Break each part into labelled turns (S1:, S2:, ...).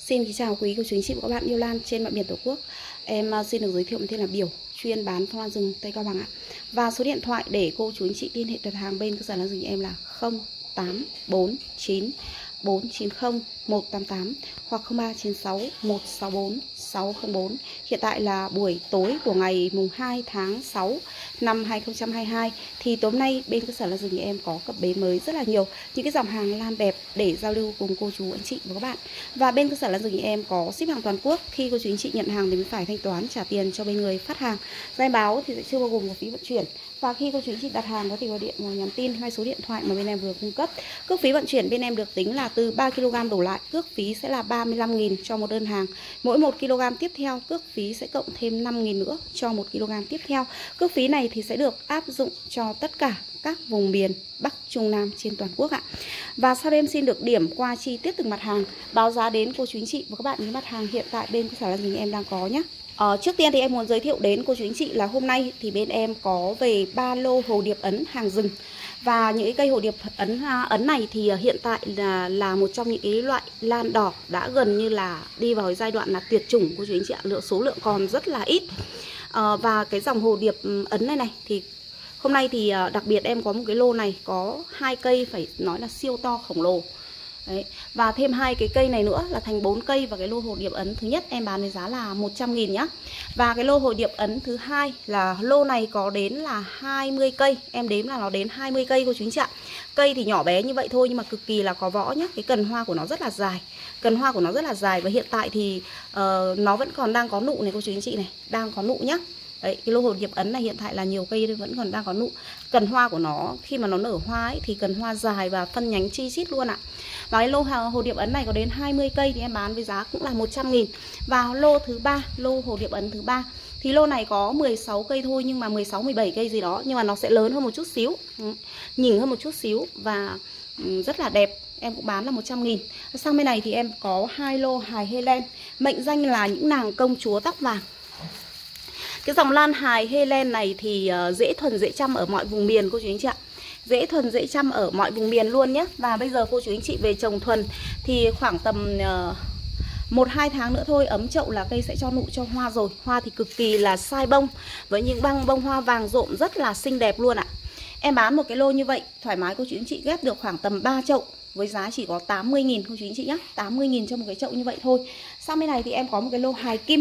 S1: Xin kính chào quý cô chú anh chị và các bạn yêu lan trên mọi miền Tổ quốc. Em xin được giới thiệu tên là Biểu, chuyên bán phong lan rừng Tây Cao Bằng ạ. Và số điện thoại để cô chú anh chị liên hệ đặt hàng bên cơ sở lan rừng em là 0849 490 188 hoặc 0396 164 604. Hiện tại là buổi tối của ngày mùng 2 tháng 6 năm 2022. Thì tối nay bên cơ sở lan rừng em có cập bến mới rất là nhiều những cái dòng hàng lan đẹp để giao lưu cùng cô chú anh chị và các bạn. Và bên cơ sở lan rừng em có ship hàng toàn quốc. Khi cô chú anh chị nhận hàng thì mới phải thanh toán trả tiền cho bên người phát hàng. Giai báo thì sẽ chưa bao gồm phí vận chuyển. Và khi cô chú anh chị đặt hàng có thể gọi điện hoặc nhắn tin hai số điện thoại mà bên em vừa cung cấp. Cước phí vận chuyển bên em được tính là từ 3 kg đổ lại, cước phí sẽ là 35.000 cho một đơn hàng. Mỗi 1 kg tiếp theo cước phí sẽ cộng thêm 5.000 nữa cho 1 kg tiếp theo. Cước phí này thì sẽ được áp dụng cho tất cả các vùng miền Bắc, Trung, Nam trên toàn quốc ạ. Và sau đây em xin được điểm qua chi tiết từng mặt hàng, báo giá đến cô chú anh chị và các bạn những mặt hàng hiện tại bên cơ sở lan rừng em đang có nhé. Trước tiên thì em muốn giới thiệu đến cô chú anh chị là hôm nay thì bên em có về 3 lô hồ điệp ấn hàng rừng. Và những cái cây hồ điệp ấn này thì hiện tại là một trong những cái loại lan đỏ đã gần như là đi vào giai đoạn là tuyệt chủng cô chú anh chị ạ. Số lượng còn rất là ít. Và cái dòng hồ điệp ấn này thì hôm nay thì đặc biệt em có một cái lô này có 2 cây phải nói là siêu to khổng lồ. Đấy. Và thêm 2 cái cây này nữa là thành 4 cây. Và cái lô hồ điệp ấn thứ nhất em bán với giá là 100.000 nhá. Và cái lô hồ điệp ấn thứ hai là lô này có đến là 20 cây. Em đếm là nó đến 20 cây cô chú anh chị ạ. Cây thì nhỏ bé như vậy thôi nhưng mà cực kỳ là có võ nhá. Cái cần hoa của nó rất là dài. Cần hoa của nó rất là dài. Và hiện tại thì nó vẫn còn đang có nụ này cô chú anh chị này. Đang có nụ nhá. Đấy, cái lô hồ điệp ấn này hiện tại là nhiều cây vẫn còn đang có nụ. Cần hoa của nó khi mà nó nở hoa ấy, thì cần hoa dài và phân nhánh chi chít luôn ạ. Và cái lô hồ điệp ấn này có đến 20 cây thì em bán với giá cũng là 100.000. Và lô thứ 3, lô hồ điệp ấn thứ 3 thì lô này có 16 cây thôi nhưng mà 16 17 cây gì đó nhưng mà nó sẽ lớn hơn một chút xíu. Nhỉnh hơn một chút xíu và rất là đẹp. Em cũng bán là 100.000. Sang bên này thì em có 2 lô hài Helen, mệnh danh là những nàng công chúa tóc vàng. Cái dòng lan hài Helen này thì dễ thuần dễ chăm ở mọi vùng miền cô chú anh chị ạ. Dễ thuần dễ chăm ở mọi vùng miền luôn nhé. Và bây giờ cô chú anh chị về trồng thuần thì khoảng tầm 1-2 tháng nữa thôi ấm chậu là cây sẽ cho nụ cho hoa rồi. Hoa thì cực kỳ là sai bông với những bông hoa vàng rộm rất là xinh đẹp luôn ạ. Em bán một cái lô như vậy thoải mái cô chú anh chị ghép được khoảng tầm 3 chậu với giá chỉ có 80.000 cô chú anh chị nhé. 80.000 cho một cái chậu như vậy thôi. Sang bên này thì em có một cái lô hài kim.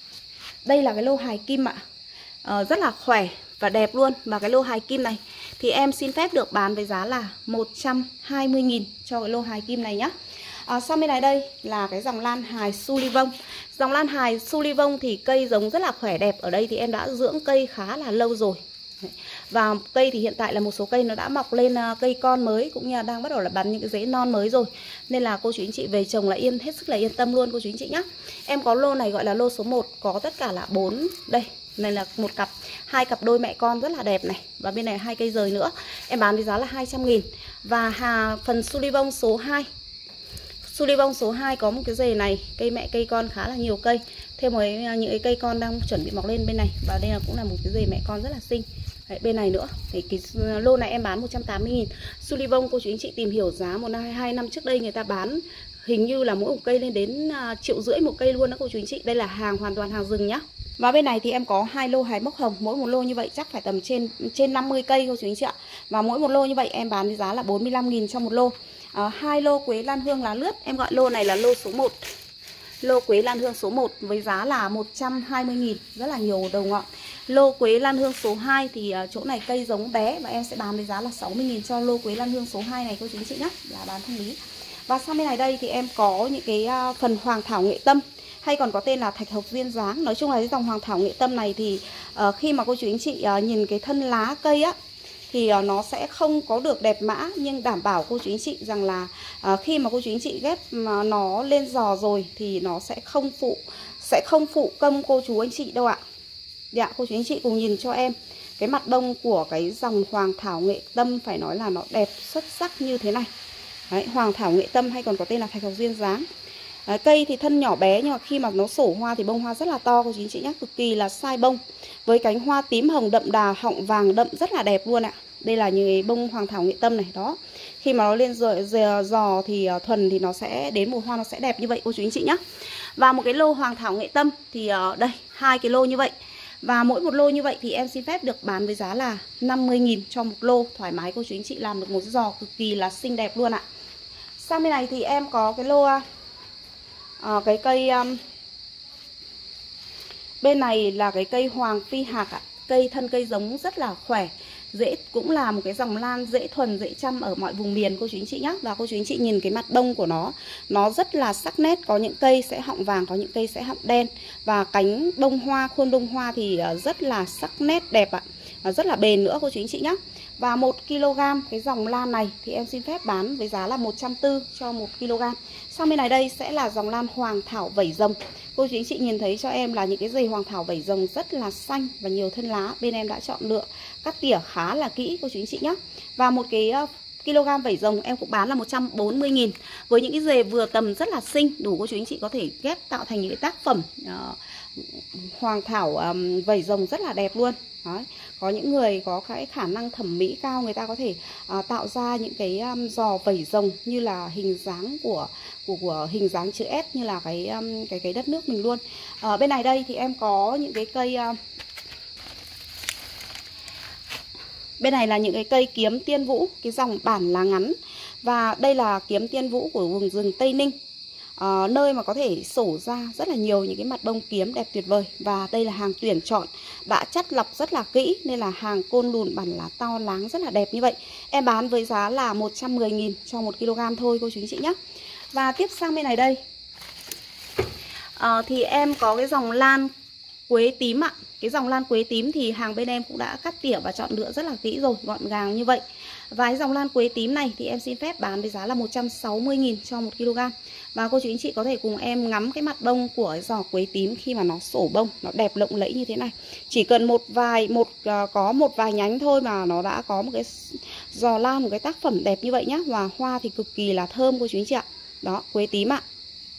S1: Đây là cái lô hài kim ạ. Rất là khỏe và đẹp luôn. Và cái lô hài kim này thì em xin phép được bán với giá là 120.000 cho cái lô hài kim này nhá. Sang bên này đây là cái dòng lan hài Sullivan. Dòng lan hài Sullivan thì cây giống rất là khỏe đẹp. Ở đây thì em đã dưỡng cây khá là lâu rồi. Và cây thì hiện tại là một số cây nó đã mọc lên cây con mới cũng như là đang bắt đầu là bắn những cái rễ non mới rồi. Nên là cô chú anh chị về trồng là hết sức là yên tâm luôn cô chú anh chị nhá. Em có lô này gọi là lô số 1, có tất cả là 4 đây. Này là một cặp, 2 cặp đôi mẹ con rất là đẹp này. Và bên này 2 cây rời nữa. Em bán với giá là 200.000. Và phần Sullivan số 2. Sullivan số 2 có một cái rề này, cây mẹ cây con khá là nhiều cây. Thêm một những cái cây con đang chuẩn bị mọc lên bên này. Và đây là cũng là một cái rề mẹ con rất là xinh. Đấy, bên này nữa thì cái lô này em bán 180.000. Sullivan cô chú anh chị tìm hiểu giá 1-2 năm trước đây người ta bán hình như là mỗi một cây lên đến 1,5 triệu một cây luôn đó cô chú anh chị. Đây là hàng hoàn toàn hàng rừng nhá. Và bên này thì em có 2 lô hài mốc hồng, mỗi một lô như vậy chắc phải tầm trên 50 cây cô chú anh chị ạ. Và mỗi một lô như vậy em bán với giá là 45.000 cho một lô. 2 lô quế lan hương lá lướt, em gọi lô này là lô số 1. Lô quế lan hương số 1 với giá là 120.000, rất là nhiều đầu ngọn. Lô quế lan hương số 2 thì chỗ này cây giống bé và em sẽ bán với giá là 60.000 cho lô quế lan hương số 2 này cô chú anh chị nhé, là bán thanh lý. Và sang bên này đây thì em có những cái phần hoàng thảo nghệ tâm hay còn có tên là thạch hộc duyên dáng. Nói chung là cái dòng hoàng thảo nghệ tâm này thì khi mà cô chú anh chị nhìn cái thân lá cây á thì nó sẽ không có được đẹp mã, nhưng đảm bảo cô chú anh chị rằng là khi mà cô chú anh chị ghép mà nó lên giò rồi thì nó sẽ không phụ công cô chú anh chị đâu ạ. Dạ, cô chú anh chị cùng nhìn cho em cái mặt bông của cái dòng hoàng thảo nghệ tâm phải nói là nó đẹp xuất sắc như thế này. Đấy, hoàng thảo nghệ tâm hay còn có tên là thạch hộc duyên dáng. Cây thì thân nhỏ bé nhưng mà khi mà nó sổ hoa thì bông hoa rất là to cô chú anh chị nhé, cực kỳ là sai bông. Với cánh hoa tím hồng đậm đà, họng vàng đậm rất là đẹp luôn ạ. Đây là những cái bông hoàng thảo nghệ tâm này. Đó, khi mà nó lên giò thì thuần thì nó sẽ đến mùa hoa nó sẽ đẹp như vậy cô chú anh chị nhé. Và một cái lô hoàng thảo nghệ tâm thì đây 2 cái lô như vậy. Và mỗi một lô như vậy thì em xin phép được bán với giá là 50.000 cho một lô. Thoải mái cô chú anh chị làm được một giò cực kỳ là xinh đẹp luôn ạ. Sang bên này thì em có cái lô cái cây bên này là cái cây hoàng phi hạc ạ. Cây thân cây giống rất là khỏe, dễ, cũng là một cái dòng lan dễ thuần, dễ chăm ở mọi vùng miền cô chú anh chị nhé. Và cô chú anh chị nhìn cái mặt bông của nó rất là sắc nét. Có những cây sẽ họng vàng, có những cây sẽ họng đen. Và cánh bông hoa, khuôn bông hoa thì rất là sắc nét đẹp ạ. Rất là bền nữa cô chú anh chị nhé. Và 1 kg cái dòng lan này thì em xin phép bán với giá là 140 cho 1 kg. Sang bên này đây sẽ là dòng lan hoàng thảo vẩy rồng. Cô chú anh chị nhìn thấy cho em là những cái dây hoàng thảo vẩy rồng rất là xanh và nhiều thân lá. Bên em đã chọn lựa cắt tỉa khá là kỹ cô chú anh chị nhé. Và một cái kg vẩy rồng em cũng bán là 140.000. Với những cái dề vừa tầm rất là xinh, đủ cô chú anh chị có thể ghép tạo thành những cái tác phẩm hoàng thảo vẩy rồng rất là đẹp luôn. Đấy. Có những người có cái khả năng thẩm mỹ cao, người ta có thể tạo ra những cái giò vẩy rồng như là hình dáng của hình dáng chữ S, như là cái đất nước mình luôn. Bên này đây thì em có những cái cây bên này là những cái cây kiếm tiên vũ, cái dòng bản lá ngắn. Và đây là kiếm tiên vũ của vùng rừng Tây Ninh, nơi mà có thể sổ ra rất là nhiều những cái mặt bông kiếm đẹp tuyệt vời. Và đây là hàng tuyển chọn, đã chắt lọc rất là kỹ nên là hàng côn lùn bản lá to láng rất là đẹp như vậy. Em bán với giá là 110.000 cho 1 kg thôi cô chú anh chị nhé. Và tiếp sang bên này đây thì em có cái dòng lan quế tím ạ. Cái dòng lan quế tím thì hàng bên em cũng đã cắt tỉa và chọn lựa rất là kỹ rồi, gọn gàng như vậy. Và cái dòng lan quế tím này thì em xin phép bán với giá là 160.000 cho 1 kg. Và cô chú anh chị có thể cùng em ngắm cái mặt bông của cái giò quế tím khi mà nó sổ bông, nó đẹp lộng lẫy như thế này. Chỉ cần có một vài nhánh thôi mà nó đã có một cái giò lan, một cái tác phẩm đẹp như vậy nhá. Và hoa thì cực kỳ là thơm cô chú anh chị ạ. Đó, quế tím ạ.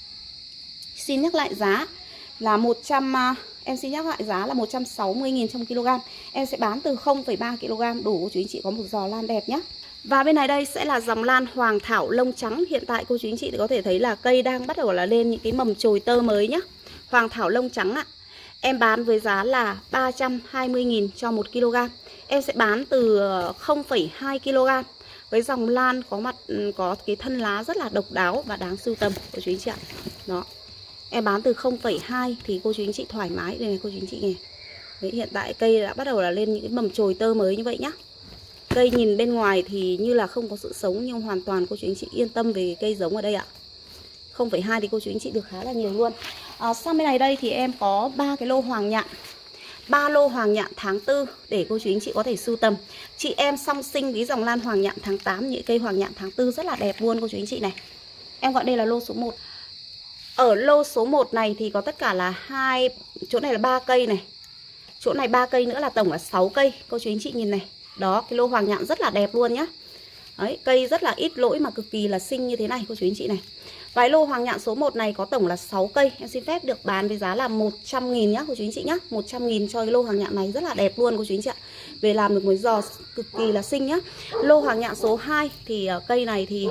S1: Xin nhắc lại giá là em xin nhắc lại giá là 160.000 trong 1 kg. Em sẽ bán từ 0,3 kg đủ cô chú anh chị có một giò lan đẹp nhé. Và bên này đây sẽ là dòng lan hoàng thảo lông trắng. Hiện tại cô chú anh chị thì có thể thấy là cây đang bắt đầu là lên những cái mầm chồi tơ mới nhá. Hoàng thảo lông trắng ạ. Em bán với giá là 320.000 cho 1 kg. Em sẽ bán từ 0,2 kg. Với dòng lan có cái thân lá rất là độc đáo và đáng sưu tầm cô chú anh chị ạ. Đó. Em bán từ 0,2 thì cô chú anh chị thoải mái. Đây này cô chú anh chị nghe. Đấy, hiện tại cây đã bắt đầu là lên những cái mầm chồi tơ mới như vậy nhá. Cây nhìn bên ngoài thì như là không có sự sống, nhưng hoàn toàn cô chú anh chị yên tâm về cây giống ở đây ạ. 0,2 thì cô chú anh chị được khá là nhiều luôn. Sang bên này đây thì em có 3 cái lô hoàng nhạn. 3 lô hoàng nhạn tháng 4 để cô chú anh chị có thể sưu tầm. Chị em song sinh với dòng lan hoàng nhạn tháng 8, những cây hoàng nhạn tháng 4 rất là đẹp luôn cô chú anh chị này. Em gọi đây là lô số 1. Ở lô số 1 này thì có tất cả là chỗ này là 3 cây này. Chỗ này 3 cây nữa là tổng là 6 cây. Cô chú anh chị nhìn này. Đó, cái lô hoàng nhạn rất là đẹp luôn nhá. Đấy, cây rất là ít lỗi mà cực kỳ là xinh như thế này cô chú anh chị này. Và lô hoàng nhạn số 1 này có tổng là 6 cây. Em xin phép được bán với giá là 100.000 nhá cô chú anh chị nhá. 100.000 cho cái lô hoàng nhạn này rất là đẹp luôn cô chú anh chị ạ. Về làm được một giò cực kỳ là xinh nhá. Lô hoàng nhạn số 2 thì cây này thì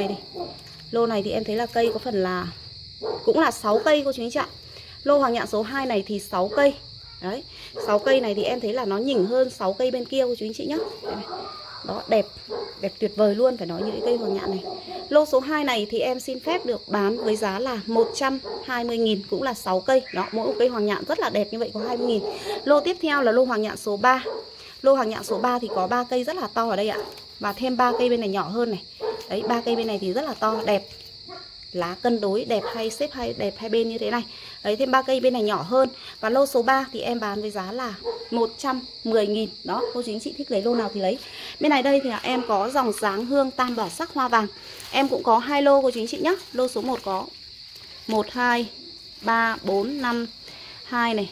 S1: lô này thì em thấy là cây có phần là cũng là 6 cây cô chú anh chị ạ. Lô hoàng nhạn số 2 này thì 6 cây. Đấy, 6 cây này thì em thấy là nó nhỉnh hơn 6 cây bên kia cô chú anh chị nhá. Đó, đẹp tuyệt vời luôn, phải nói như cái cây hoàng nhạn này. Lô số 2 này thì em xin phép được bán với giá là 120.000, cũng là 6 cây. Đó, mỗi một cây hoàng nhạn rất là đẹp như vậy có 20.000. Lô tiếp theo là lô hoàng nhạn số 3. Lô hoàng nhạn số 3 thì có 3 cây rất là to ở đây ạ. Và thêm 3 cây bên này nhỏ hơn này. Đấy, 3 cây bên này thì rất là to, đẹp. Lá cân đối đẹp, hay xếp đẹp hai bên như thế này. Đấy, thêm 3 cây bên này nhỏ hơn. Và lô số 3 thì em bán với giá là 110.000. Đó, cô chú anh chị thích lấy lô nào thì lấy. Bên này đây thì em có dòng dáng hương tam bảo sắc hoa vàng. Em cũng có 2 lô cô chú anh chị nhá. Lô số 1 có 1, 2, 3, 4, 5, 2 này,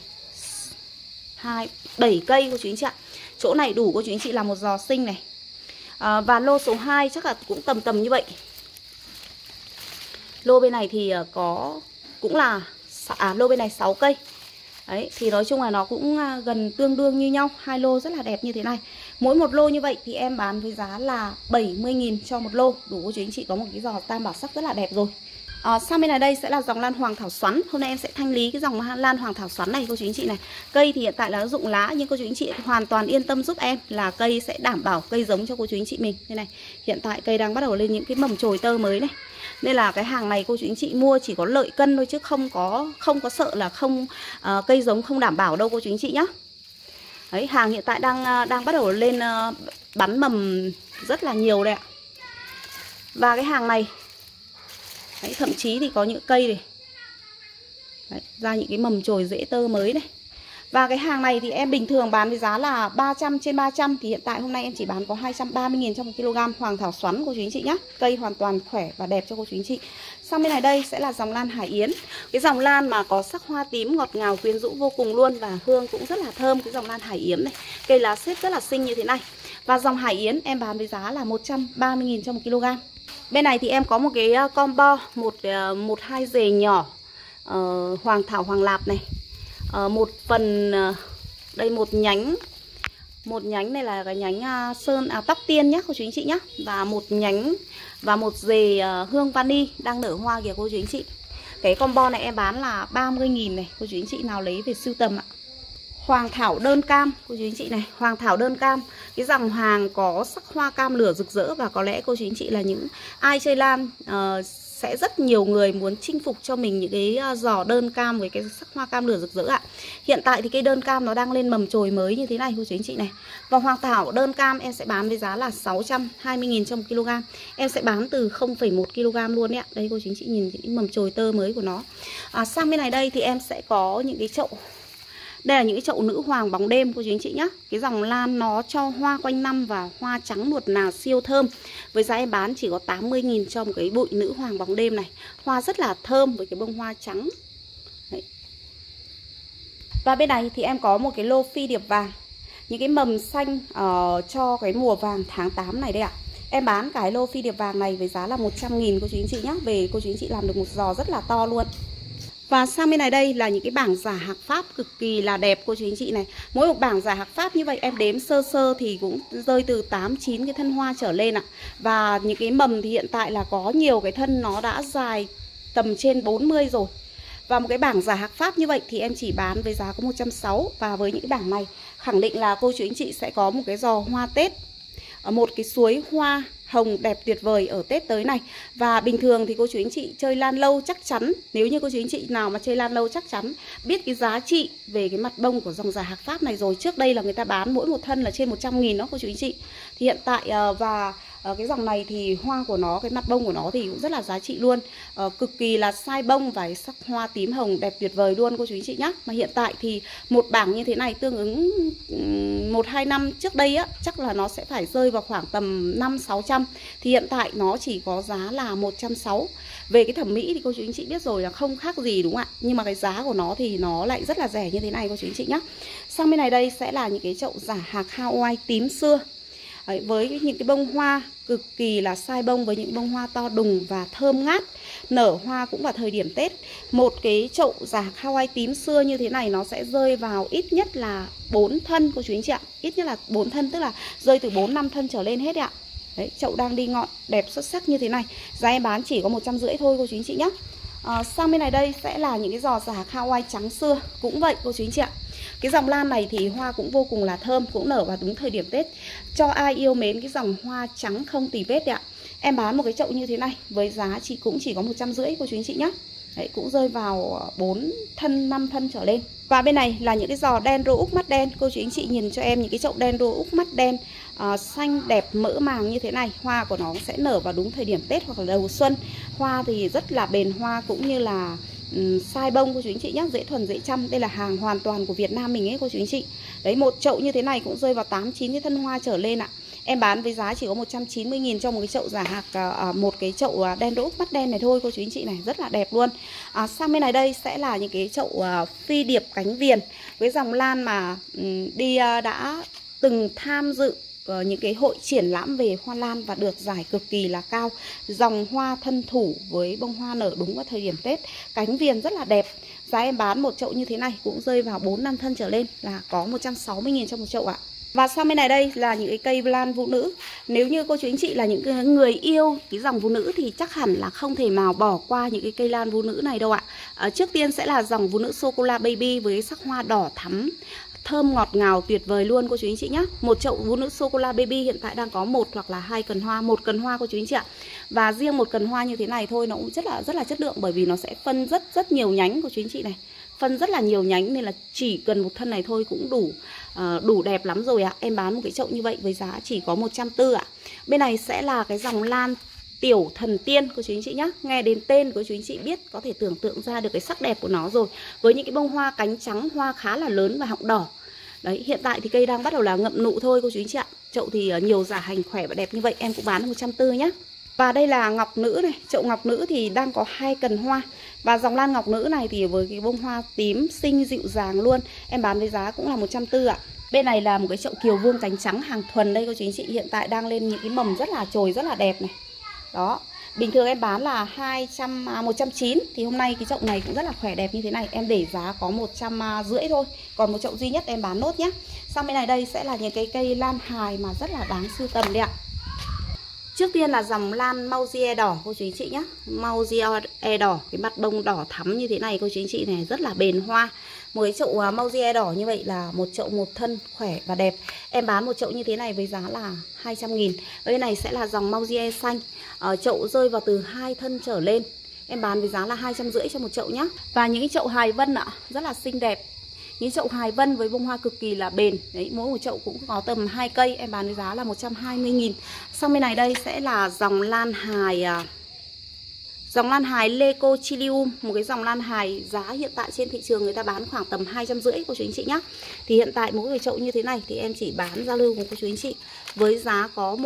S1: 2, 7 cây cô chú anh chị ạ. Chỗ này đủ cô chú anh chị làm một giò xinh này. Và lô số 2 chắc là cũng tầm như vậy. Lô bên này thì có cũng là lô bên này 6 cây. Đấy, thì nói chung là nó cũng gần tương đương như nhau. Hai lô rất là đẹp như thế này. Mỗi một lô như vậy thì em bán với giá là 70.000 cho một lô. Đủ cô chú anh chị có một cái giò tam bảo sắc rất là đẹp rồi. Sang bên này đây sẽ là dòng lan hoàng thảo xoắn. Hôm nay em sẽ thanh lý cái dòng lan hoàng thảo xoắn này cô chú anh chị này. Cây thì hiện tại là nó rụng lá, nhưng cô chú anh chị hoàn toàn yên tâm giúp em là cây sẽ đảm bảo cây giống cho cô chú anh chị mình. Đây này, hiện tại cây đang bắt đầu lên những cái mầm chồi tơ mới này. Nên là cái hàng này cô chú anh chị mua chỉ có lợi cân thôi, chứ không có sợ là cây giống không đảm bảo đâu cô chú anh chị nhá. Đấy, hàng hiện tại đang bắt đầu lên bắn mầm rất là nhiều đây ạ. Và cái hàng này đấy, thậm chí thì có những cây này đấy, ra những cái mầm chồi rễ tơ mới này. Và cái hàng này thì em bình thường bán với giá là 300 trên 300. Thì hiện tại hôm nay em chỉ bán có 230.000 cho 1 kg hoàng thảo xoắn cô chú anh chị nhé. Cây hoàn toàn khỏe và đẹp cho cô chú anh chị. Sang bên này đây sẽ là dòng lan Hải Yến. Cái dòng lan mà có sắc hoa tím ngọt ngào quyến rũ vô cùng luôn. Và hương cũng rất là thơm. Cái dòng lan Hải Yến này, cây lá xếp rất là xinh như thế này. Và dòng Hải Yến em bán với giá là 130.000 cho 1 kg. Bên này thì em có một cái combo một hai rề nhỏ hoàng thảo hoàng lạp này. Một phần đây một nhánh này là cái nhánh tóc tiên nhé cô chú anh chị nhé, và một nhánh và một rề hương vani đang nở hoa kìa cô chú anh chị. Cái combo này em bán là 30.000 này, cô chú anh chị nào lấy về sưu tầm ạ. Hoàng thảo đơn cam cô chú anh chị này, hoàng thảo đơn cam, cái dòng hàng có sắc hoa cam lửa rực rỡ. Và có lẽ cô chú anh chị là những ai chơi lan sẽ rất nhiều người muốn chinh phục cho mình những cái giò đơn cam với cái sắc hoa cam lửa rực rỡ ạ. Hiện tại thì cái đơn cam nó đang lên mầm chồi mới như thế này cô chú anh chị này. Và hoàng thảo đơn cam em sẽ bán với giá là 620.000 cho 1 kg. Em sẽ bán từ 0,1 kg luôn đấy ạ. Đây cô chú anh chị nhìn những mầm chồi tơ mới của nó. Sang bên này đây thì em sẽ có những cái chậu. Đây là những cái chậu nữ hoàng bóng đêm cô chú anh chị nhé. Cái dòng lan nó cho hoa quanh năm và hoa trắng nuột nà siêu thơm. Với giá em bán chỉ có 80.000 cho một cái bụi nữ hoàng bóng đêm này. Hoa rất là thơm với cái bông hoa trắng. Đấy. Và bên này thì em có một cái lô phi điệp vàng. Những cái mầm xanh cho cái mùa vàng tháng 8 này đây ạ. Em bán cái lô phi điệp vàng này với giá là 100.000 cô chú anh chị nhé. Về cô chú anh chị làm được một giò rất là to luôn. Và sang bên này đây là những cái bảng giả hạc Pháp cực kỳ là đẹp cô chú anh chị này. Mỗi một bảng giả hạc Pháp như vậy em đếm sơ sơ thì cũng rơi từ 8-9 cái thân hoa trở lên ạ. Và những cái mầm thì hiện tại là có nhiều cái thân nó đã dài tầm trên 40 rồi. Và một cái bảng giả hạc Pháp như vậy thì em chỉ bán với giá có 160. Và với những cái bảng này khẳng định là cô chú anh chị sẽ có một cái giò hoa Tết, một cái suối hoa hồng đẹp tuyệt vời ở Tết tới này. Và bình thường thì cô chú anh chị chơi lan lâu chắc chắn, nếu như cô chú anh chị nào mà chơi lan lâu chắc chắn biết cái giá trị về cái mặt bông của dòng giả hạc Pháp này rồi. Trước đây là người ta bán mỗi một thân là trên 100.000 đó cô chú anh chị. Thì hiện tại cái dòng này thì hoa của nó, cái mặt bông của nó thì cũng rất là giá trị luôn. Cực kỳ là sai bông và cái sắc hoa tím hồng đẹp tuyệt vời luôn cô chú anh chị nhé. Mà hiện tại thì một bảng như thế này tương ứng 1-2 năm trước đây á, chắc là nó sẽ phải rơi vào khoảng tầm 500-600. Thì hiện tại nó chỉ có giá là 160. Về cái thẩm mỹ thì cô chú anh chị biết rồi là không khác gì đúng không ạ. Nhưng mà cái giá của nó thì nó lại rất là rẻ như thế này cô chú anh chị nhé. Sang bên này đây sẽ là những cái chậu giả hạc Hawaii tím xưa. Đấy, với những cái bông hoa cực kỳ là sai bông, với những bông hoa to đùng và thơm ngát, nở hoa cũng vào thời điểm Tết. Một cái chậu giả hạc Hawaii tím xưa như thế này nó sẽ rơi vào ít nhất là 4 thân cô chú anh chị ạ. Ít nhất là 4 thân, tức là rơi từ 4-5 thân trở lên hết ạ. Đấy, chậu đang đi ngọn đẹp xuất sắc như thế này. Giá em bán chỉ có 150 thôi cô chú anh chị nhé. Sang bên này đây sẽ là những cái giò giả hạc Hawaii trắng xưa. Cũng vậy cô chú anh chị ạ. Cái dòng lan này thì hoa cũng vô cùng là thơm, cũng nở vào đúng thời điểm Tết. Cho ai yêu mến cái dòng hoa trắng không tì vết đấy ạ. Em bán một cái chậu như thế này với giá cũng chỉ có 150 cô chú anh chị nhé. Đấy, cũng rơi vào 4 thân 5 thân trở lên. Và bên này là những cái giò đen rô úc mắt đen. Cô chú anh chị nhìn cho em những cái chậu đen rô úc mắt đen xanh đẹp mỡ màng như thế này. Hoa của nó sẽ nở vào đúng thời điểm Tết hoặc là đầu xuân. Hoa thì rất là bền hoa cũng như là sai bông cô chú anh chị nhé, dễ thuần dễ chăm. Đây là hàng hoàn toàn của Việt Nam mình ấy cô chú anh chị. Đấy, một chậu như thế này cũng rơi vào 8-9 cái thân hoa trở lên ạ. Em bán với giá chỉ có 190.000 cho một cái chậu giả hạc, một cái chậu đen đỗ mắt đen này thôi cô chú anh chị này, rất là đẹp luôn. Sang bên này đây sẽ là những cái chậu phi điệp cánh viền với dòng lan mà đã từng tham dự những cái hội triển lãm về hoa lan và được giải cực kỳ là cao. Dòng hoa thân thủ với bông hoa nở đúng vào thời điểm Tết. Cánh viền rất là đẹp. Giá em bán một chậu như thế này cũng rơi vào 4-5 thân trở lên là có 160.000 cho một chậu ạ. Và sang bên này đây là những cái cây lan vũ nữ. Nếu như cô chú anh chị là những người yêu cái dòng vũ nữ thì chắc hẳn là không thể nào bỏ qua những cái cây lan vũ nữ này đâu ạ. Trước tiên sẽ là dòng vũ nữ Sô Cô La Baby với sắc hoa đỏ thắm, thơm ngọt ngào tuyệt vời luôn cô chú anh chị nhé. Một chậu vũ nữ Sô Cô La Baby hiện tại đang có 1 hoặc là 2 cần hoa, 1 cần hoa cô chú anh chị ạ. Và riêng 1 cần hoa như thế này thôi nó cũng rất là chất lượng, bởi vì nó sẽ phân rất nhiều nhánh cô chú anh chị này. Phân rất là nhiều nhánh nên là chỉ cần một thân này thôi cũng đủ đẹp lắm rồi ạ. Em bán một cái chậu như vậy với giá chỉ có 140 ạ. Bên này sẽ là cái dòng lan Tiểu Thần Tiên cô chú anh chị nhé. Nghe đến tên của chú anh chị biết, có thể tưởng tượng ra được cái sắc đẹp của nó rồi. Với những cái bông hoa cánh trắng, hoa khá là lớn và họng đỏ. Đấy, hiện tại thì cây đang bắt đầu là ngậm nụ thôi cô chú anh chị ạ. Chậu thì nhiều giả hành khỏe và đẹp như vậy em cũng bán 140 nhé. Và đây là ngọc nữ này, chậu ngọc nữ thì đang có 2 cần hoa. Và dòng lan ngọc nữ này thì với cái bông hoa tím xinh dịu dàng luôn, em bán với giá cũng là 140 ạ. Bên này là một cái chậu kiều vương cánh trắng hàng thuần đây cô chú anh chị, hiện tại đang lên những cái mầm rất là chồi, rất là đẹp này. Đó, bình thường em bán là 190 thì hôm nay cái chậu này cũng rất là khỏe đẹp như thế này, em để giá có 150 thôi. Còn một chậu duy nhất em bán nốt nhé. Sang bên này đây sẽ là những cái cây lan hài mà rất là đáng sưu tầm đấy ạ. Trước tiên là dòng lan Mauzier đỏ cô chú anh chị nhé. Mauzier đỏ, cái mặt bông đỏ thắm như thế này cô chú anh chị này, rất là bền hoa. Một cái chậu Mauzier đỏ như vậy là một chậu một thân khỏe và đẹp. Em bán một chậu như thế này với giá là 200.000. Bên này sẽ là dòng Mauzier xanh. Chậu rơi vào từ 2 thân trở lên. Em bán với giá là 250 cho một chậu nhé. Và những cái chậu hài vân ạ, rất là xinh đẹp. Những chậu hài vân với bông hoa cực kỳ là bền. Đấy, mỗi một chậu cũng có tầm 2 cây, em bán với giá là 120.000. Sang bên này đây sẽ là dòng lan hài Leucocilium, một cái dòng lan hài giá hiện tại trên thị trường người ta bán khoảng tầm 250 cô chú anh chị nhé. Thì hiện tại mỗi cái chậu như thế này thì em chỉ bán giao lưu cùng cô chú anh chị với giá có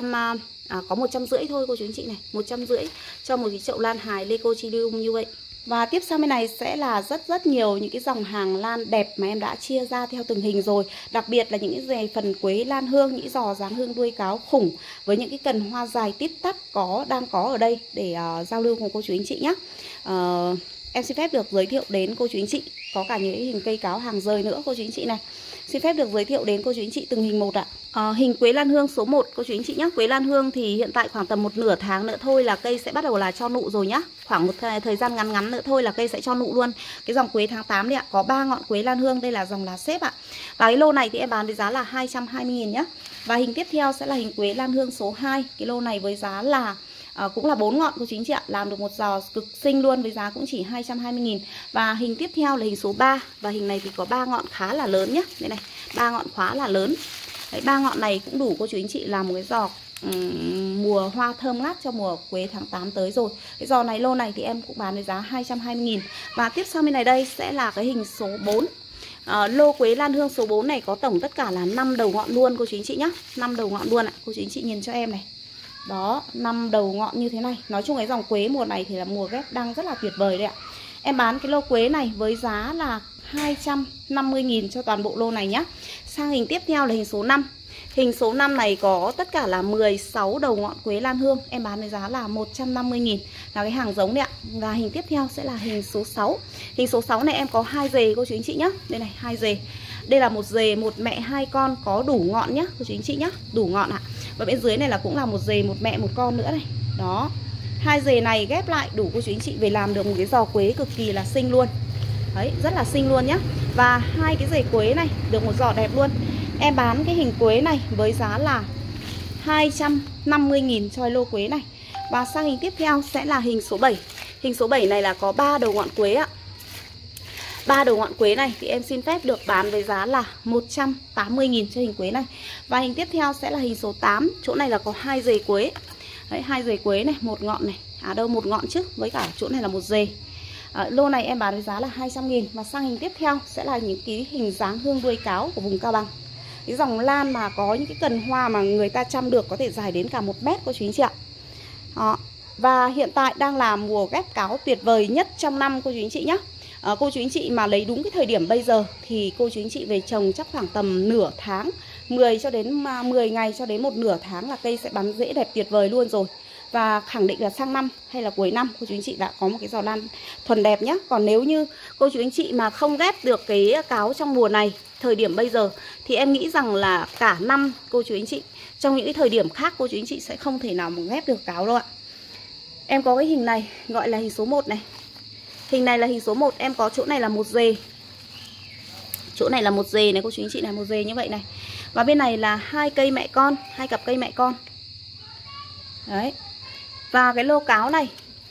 S1: 150 thôi cô chú anh chị này, 150 cho một cái chậu lan hài Leucocilium như vậy. Và tiếp sang bên này sẽ là rất nhiều những cái dòng hàng lan đẹp mà em đã chia ra theo từng hình rồi. Đặc biệt là những cái phần quế lan hương, những giò dáng hương đuôi cáo khủng với những cái cần hoa dài tít tắp đang có ở đây để giao lưu cùng cô chú anh chị nhé. Em xin phép được giới thiệu đến cô chú anh chị, có cả những hình cây cáo hàng rời nữa cô chú anh chị này. Xin phép được giới thiệu đến cô chú anh chị từng hình một ạ. Hình quế lan hương số 1 cô chú anh chị nhé. Quế lan hương thì hiện tại khoảng tầm một nửa tháng nữa thôi là cây sẽ bắt đầu là cho nụ rồi nhá. Khoảng một thời gian ngắn nữa thôi là cây sẽ cho nụ luôn. Cái dòng quế tháng 8 đấy ạ, có 3 ngọn quế lan hương, đây là dòng lá xếp ạ. Và cái lô này thì em bán với giá là 220.000 nhá. Và hình tiếp theo sẽ là hình quế lan hương số 2. Cái lô này với giá là cũng là 4 ngọn cô chú anh chị ạ, làm được một giò cực xinh luôn với giá cũng chỉ 220.000. Và hình tiếp theo là hình số 3 và hình này thì có 3 ngọn khá là lớn nhá. Đây này, 3 ngọn khá là lớn. Đấy, 3 ngọn này cũng đủ cô chú anh chị làm một cái giò mùa hoa thơm ngát cho mùa quế tháng 8 tới rồi. Cái giò này lô này thì em cũng bán với giá 220.000. Và tiếp sau bên này đây sẽ là cái hình số 4. Lô quế lan hương số 4 này có tổng tất cả là 5 đầu ngọn luôn cô chú anh chị nhá. 5 đầu ngọn luôn ạ. Cô chú anh chị nhìn cho em này. Đó, 5 đầu ngọn như thế này. Nói chung cái dòng quế mùa này thì là mùa ghép đang rất là tuyệt vời đấy ạ. Em bán cái lô quế này với giá là 250.000 cho toàn bộ lô này nhá. Sang hình tiếp theo là hình số 5. Hình số 5 này có tất cả là 16 đầu ngọn quế lan hương. Em bán với giá là 150.000. Là cái hàng giống đấy ạ. Và hình tiếp theo sẽ là hình số 6. Hình số 6 này em có 2 dề cô chú anh chị nhá. Đây này, 2 dề. Đây là một dề, một mẹ, 2 con có đủ ngọn nhá cô chú anh chị nhá. Đủ ngọn ạ. Và bên dưới này là cũng là một dề, một mẹ, một con nữa này. Đó. 2 dề này ghép lại đủ cô chú anh chị về làm được một cái giò quế cực kỳ là xinh luôn. Đấy, rất là xinh luôn nhá. Và 2 cái dề quế này được một giò đẹp luôn. Em bán cái hình quế này với giá là 250.000 cho lô quế này. Và sang hình tiếp theo sẽ là hình số 7. Hình số 7 này là có 3 đầu ngọn quế ạ. 3 đầu ngọn quế này thì em xin phép được bán với giá là 180.000 cho hình quế này. Và hình tiếp theo sẽ là hình số 8. Chỗ này là có 2 dề quế. Đấy, 2 dề quế này, một ngọn này. Đâu một ngọn chứ, với cả chỗ này là một dề. Lô này em bán với giá là 200.000. Và sang hình tiếp theo sẽ là những cái hình dáng hương đuôi cáo của vùng Cao Bằng. Cái dòng lan mà có những cái cần hoa mà người ta chăm được có thể dài đến cả 1 mét cô chú anh chị ạ. Đó. Và hiện tại đang là mùa ghép cáo tuyệt vời nhất trong năm cô chú anh chị nhé. Cô chú anh chị mà lấy đúng cái thời điểm bây giờ thì cô chú anh chị về trồng chắc khoảng tầm nửa tháng, 10 ngày cho đến 1 nửa tháng là cây sẽ bắn rễ đẹp tuyệt vời luôn rồi. Và khẳng định là sang năm hay là cuối năm cô chú anh chị đã có một cái giò lan thuần đẹp nhé. Còn nếu như cô chú anh chị mà không ghép được cái cáo trong mùa này, thời điểm bây giờ, thì em nghĩ rằng là cả năm cô chú anh chị, trong những cái thời điểm khác cô chú anh chị sẽ không thể nào mà ghép được cáo đâu ạ. Em có cái hình này gọi là hình số 1 này. Hình này là hình số 1, em có chỗ này là một dề. Chỗ này là một dề này cô chú anh chị này, một dề như vậy này. Và bên này là hai cây mẹ con, hai cặp cây mẹ con. Đấy. Và cái lô cáo này,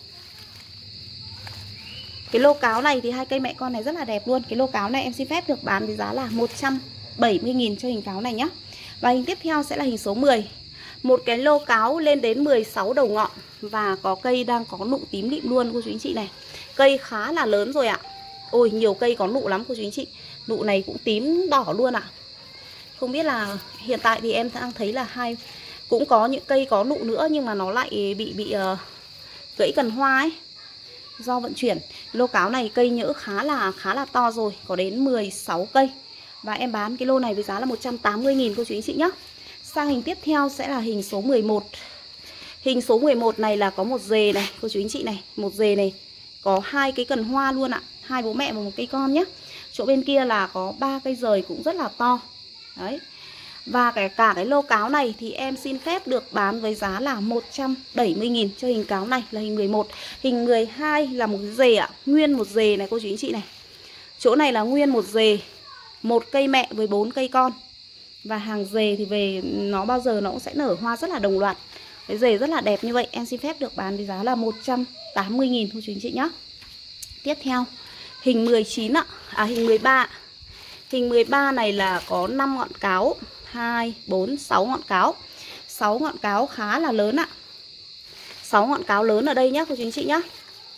S1: cái lô cáo này thì hai cây mẹ con này rất là đẹp luôn. Cái lô cáo này em xin phép được bán với giá là 170.000 cho hình cáo này nhá. Và hình tiếp theo sẽ là hình số 10. Một cái lô cáo lên đến 16 đầu ngọn. Và có cây đang có nụ tím lịm luôn cô chú anh chị này. Cây khá là lớn rồi ạ. Ôi nhiều cây có nụ lắm cô chú anh chị. Nụ này cũng tím đỏ luôn ạ. Không biết là hiện tại thì em đang thấy là cũng có những cây có nụ nữa, nhưng mà nó lại bị gãy cần hoa ấy, do vận chuyển. Lô cáo này cây nhỡ khá là to rồi, có đến 16 cây. Và em bán cái lô này với giá là 180.000 cô chú anh chị nhé. Sang hình tiếp theo sẽ là hình số 11. Hình số 11 này là có một dề này cô chú anh chị này. Một dề này có hai cái cần hoa luôn ạ. Hai bố mẹ và một cây con nhé. Chỗ bên kia là có 3 cây rời cũng rất là to. Đấy. Và cả cái lô cáo này thì em xin phép được bán với giá là 170.000 cho hình cáo này là hình 11. Hình 12 là một cái dề ạ. Nguyên một dề này cô chú anh chị này. Chỗ này là nguyên một dề, một cây mẹ với 4 cây con. Và hàng dề thì về nó bao giờ nó cũng sẽ nở hoa rất là đồng loạt. Cái dề rất là đẹp như vậy. Em xin phép được bán với giá là 180.000 cô chú anh chị nhé. Tiếp theo hình 19 ạ. Hình 13 ạ. Hình 13 này là có 5 ngọn cáo, 2, 4, 6 ngọn cáo. 6 ngọn cáo khá là lớn ạ. 6 ngọn cáo lớn ở đây nhé cô chú anh chị nhé.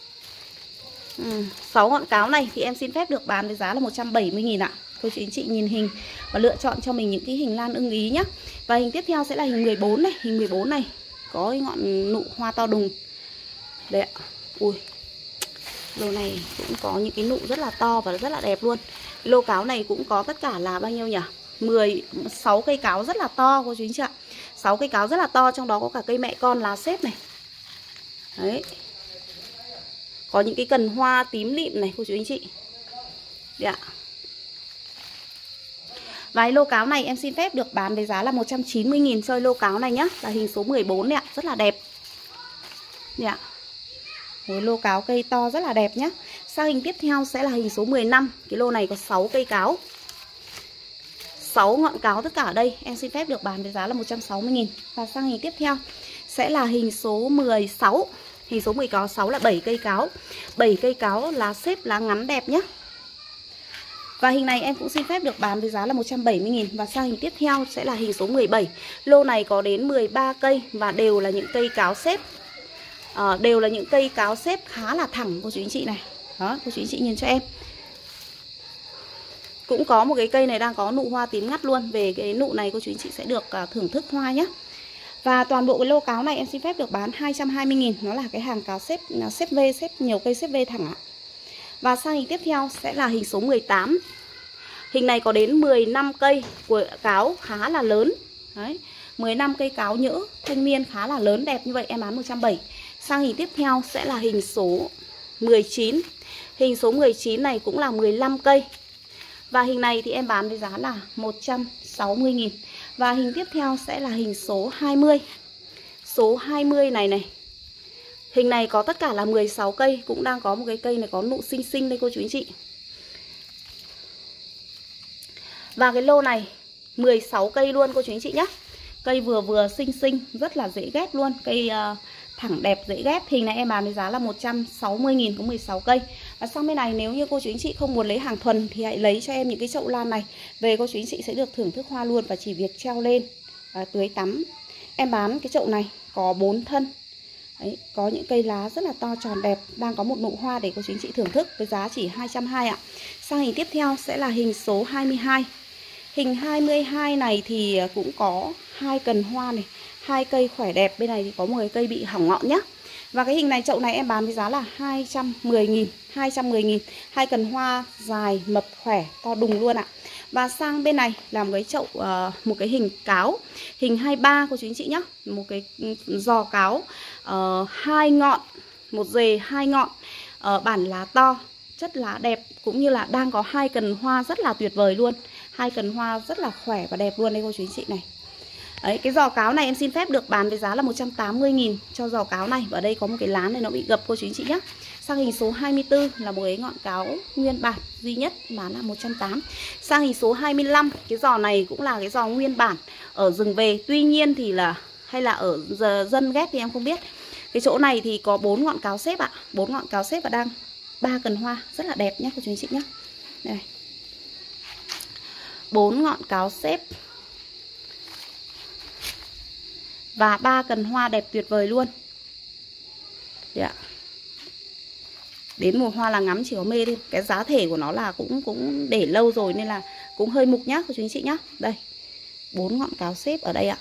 S1: 6 ngọn cáo này thì em xin phép được bán với giá là 170.000 ạ. Cô chú anh chị nhìn hình và lựa chọn cho mình những cái hình lan ưng ý nhé. Và hình tiếp theo sẽ là hình 14 này. Hình 14 này có cái ngọn nụ hoa to đùng. Đấy ạ. Ui, lô này cũng có những cái nụ rất là to và rất là đẹp luôn. Cái lô cáo này cũng có tất cả là bao nhiêu nhỉ? 6 cây cáo rất là to cô chú anh chị ạ. 6 cây cáo rất là to, trong đó có cả cây mẹ con lá xếp này. Đấy. Có những cái cần hoa tím lịm này cô chú anh chị. Đấy ạ. Và cái lô cáo này em xin phép được bán với giá là 190.000 cho lô cáo này nhá. Là hình số 14 này ạ, rất là đẹp. Đấy ạ. Một lô cáo cây to rất là đẹp nhá. Sang hình tiếp theo sẽ là hình số 15. Cái lô này có 6 cây cáo, 6 ngọn cáo tất cả ở đây. Em xin phép được bán với giá là 160.000. Và sang hình tiếp theo sẽ là hình số 16. Hình số 16 là 7 cây cáo. 7 cây cáo lá xếp lá ngắn đẹp nhé. Và hình này em cũng xin phép được bán với giá là 170.000. Và sang hình tiếp theo sẽ là hình số 17. Lô này có đến 13 cây và đều là những cây cáo xếp. Đều là những cây cáo xếp khá là thẳng cô chú anh chị này. Đó, cô chú anh chị nhìn cho em. Cũng có một cái cây này đang có nụ hoa tím ngắt luôn. Về cái nụ này cô chú anh chị sẽ được thưởng thức hoa nhé. Và toàn bộ cái lô cáo này em xin phép được bán 220.000. Nó là cái hàng cáo xếp V, xếp nhiều cây xếp V thẳng ạ. Và sang hình tiếp theo sẽ là hình số 18. Hình này có đến 15 cây của cáo khá là lớn. Đấy, 15 cây cáo nhỡ thanh niên khá là lớn đẹp như vậy em bán 170. Sang hình tiếp theo sẽ là hình số 19. Hình số 19 này cũng là 15 cây. Và hình này thì em bán với giá là 160.000. Và hình tiếp theo sẽ là hình số 20. Số 20 này. Hình này có tất cả là 16 cây. Cũng đang có một cái cây này có nụ xinh xinh đây cô chú anh chị. Và cái lô này 16 cây luôn cô chú anh chị nhé. Cây vừa xinh xinh, rất là dễ ghép luôn. Cây thẳng đẹp dễ ghép. Hình này em bán với giá là 160.000, có 16 cây. Và sang bên này nếu như cô chú anh chị không muốn lấy hàng thuần thì hãy lấy cho em những cái chậu lan này. Về cô chú anh chị sẽ được thưởng thức hoa luôn và chỉ việc treo lên và tưới tắm. Em bán cái chậu này có 4 thân. Đấy, có những cây lá rất là to tròn đẹp, đang có một nụ hoa để cô chú anh chị thưởng thức với giá chỉ 220 ạ. Sang hình tiếp theo sẽ là hình số 22. Hình 22 này thì cũng có 2 cần hoa này, 2 cây khỏe đẹp. Bên này thì có một cái cây bị hỏng ngọn nhá. Và cái hình này, chậu này em bán với giá là 210.000. 210.000. Hai cần hoa dài, mập, khỏe, to đùng luôn ạ. Và sang bên này là một cái chậu, một cái hình cáo, hình 23 cô chú anh chị nhá. Một cái giò cáo, 2 ngọn, một rề 2 ngọn, bản lá to, chất lá đẹp, cũng như là đang có 2 cần hoa rất là tuyệt vời luôn. 2 cần hoa rất là khỏe và đẹp luôn đây cô chú anh chị này. Đấy, cái giò cáo này em xin phép được bán với giá là 180.000 cho giò cáo này. Và đây có một cái lá này nó bị gập cô chú anh chị nhé. Sang hình số 24 là một cái ngọn cáo nguyên bản duy nhất, bán là 180. Sang hình số 25, cái giò này cũng là cái giò nguyên bản ở rừng về. Tuy nhiên thì là, hay là ở dân ghép thì em không biết. Cái chỗ này thì có 4 ngọn cáo xếp ạ. 4 ngọn cáo xếp và đang 3 cần hoa rất là đẹp nhé cô chú anh chị nhé. Đây, 4 ngọn cáo xếp và 3 cần hoa đẹp tuyệt vời luôn. Đấy ạ. Đến mùa hoa là ngắm chỉ có mê thôi. Cái giá thể của nó là cũng để lâu rồi nên là cũng hơi mục nhá cô chú anh chị nhá. Đây, 4 ngọn cáo xếp ở đây ạ.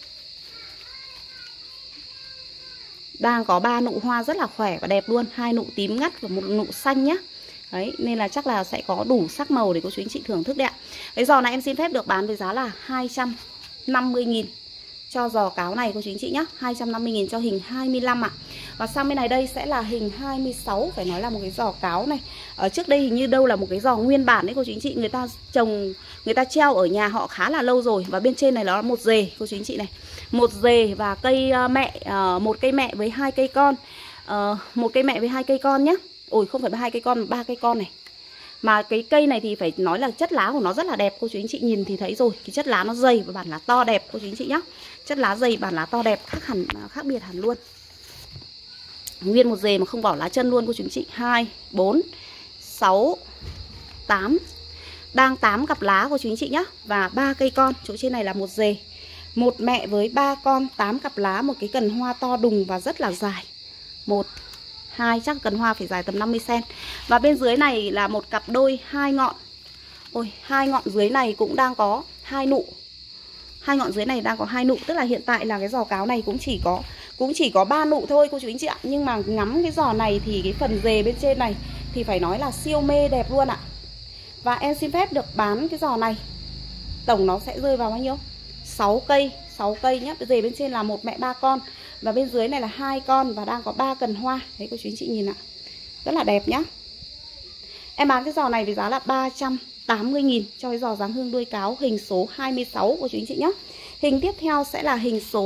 S1: Đang có 3 nụ hoa rất là khỏe và đẹp luôn. 2 nụ tím ngắt và 1 nụ xanh nhá. Đấy, nên là chắc là sẽ có đủ sắc màu để cô chú anh chị thưởng thức đấy ạ. Cái giò này em xin phép được bán với giá là 250.000 cho giò cáo này cô chú anh chị nhé. 250.000 cho hình 25 ạ. Và sang bên này đây sẽ là hình 26. Phải nói là một cái giò cáo này. Ở trước đây hình như đâu là một cái giò nguyên bản đấy cô chú anh chị. Người ta trồng, người ta treo ở nhà họ khá là lâu rồi. Và bên trên này nó là một rề cô chú anh chị này. Một rề và cây mẹ, một cây mẹ với 2 cây con. Một cây mẹ với 2 cây con nhé. Ôi không phải 2 cây con mà 3 cây con này. Mà cái cây này thì phải nói là chất lá của nó rất là đẹp. Cô chú anh chị nhìn thì thấy rồi. Cái chất lá nó dày và bản lá to đẹp cô chú anh chị nhé. Chất lá dày, bản lá to đẹp, khác biệt hẳn luôn. Nguyên một rề mà không bỏ lá chân luôn cô chú anh chị. 2, 4, 6, 8. Đang 8 cặp lá cô chú anh chị nhé. Và 3 cây con. Chỗ trên này là một rề. Một mẹ với 3 con, 8 cặp lá. Một cái cần hoa to đùng và rất là dài. 1, 2, chắc cần hoa phải dài tầm 50 cm. Và bên dưới này là một cặp đôi 2 ngọn. Ôi, 2 ngọn dưới này cũng đang có 2 nụ. 2 ngọn dưới này đang có 2 nụ. Tức là hiện tại là cái giò cáo này cũng chỉ có 3 nụ thôi cô chú anh chị ạ. Nhưng mà ngắm cái giò này thì cái phần rề bên trên này thì phải nói là siêu mê đẹp luôn ạ. Và em xin phép được bán cái giò này, tổng nó sẽ rơi vào bao nhiêu? 6 cây nhé. Rề bên trên là một mẹ 3 con. Và bên dưới này là 2 con và đang có 3 cần hoa. Đấy cô chú anh chị nhìn ạ. Rất là đẹp nhá. Em bán cái giò này với giá là 380.000 cho cái giò dáng hương đuôi cáo hình số 26 của chú anh chị nhé. Hình tiếp theo sẽ là